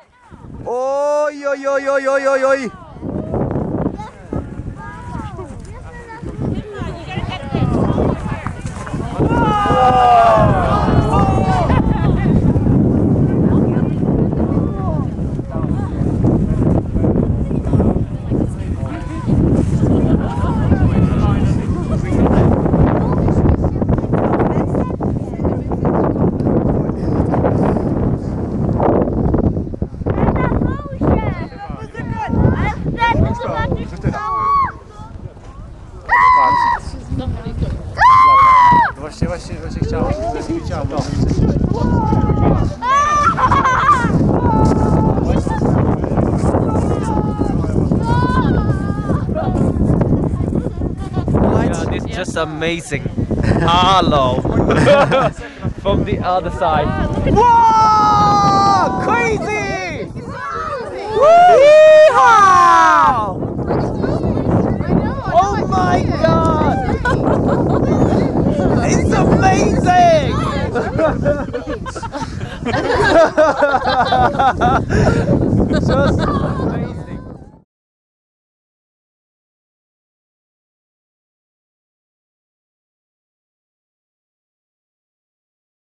Oj, oj, oj, oj, oj, oj, oj. Właśnie chciałem. Yeah, this is just amazing. Hello. From the other side. Whoa! Crazy! Yeehaw! Oh my god! It's amazing! Just